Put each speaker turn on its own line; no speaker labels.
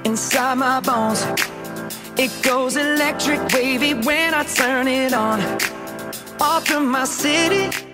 inside my bones. It goes electric wavy when I turn it on. All through my city,